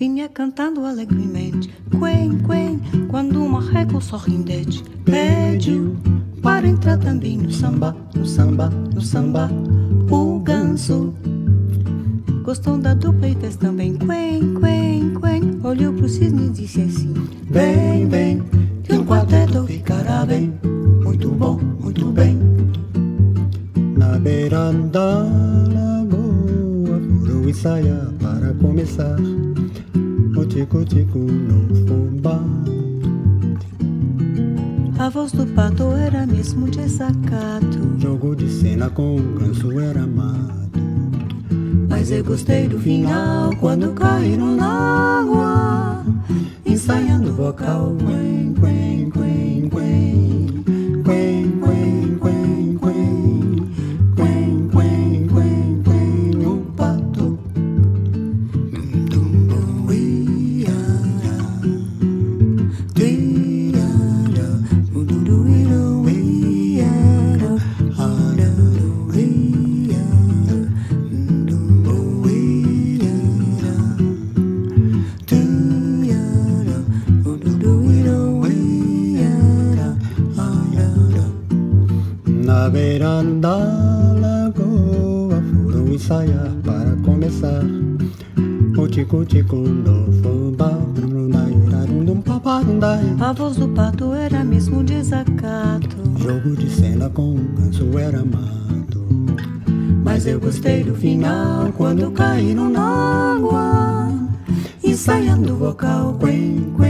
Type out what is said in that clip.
vinha cantando alegremente. Quen, quen, quando o marreco sorridente pediu para entrar também no samba, no samba, no samba. O ganso gostou da dupla e fez também quen, quen, quen. Olhou pro cisne e disse assim: vem, vem, que um quarteto ficará bem. Muito bom, muito bem. Na beira da lagoa foram ensaiar para começar o tico-tico no fubá. A voz do pato era mesmo desacato. Jogo de cena com o ganso era mato. Mas eu gostei do final quando caíram na água, ensaiando o vocal. Quen, quen, quen, quen. Quen, quen, quen, quen. Quen, quen, quen, quen. O pato. Dum, dum, dum, iara. Iara. Dum, dum, dum, iara. Iara, iara. Dum, dum, iara. Iara. Dum, dum, dum, iara. Iara. Na beira da lagoa foram ensaiar para começar o tico-tico no fubá. A voz do pato era mesmo desacato. Jogo de cena com o ganso era mato. Mas eu gostei do final quando caíram na água, ensaiando o vocal. Quen,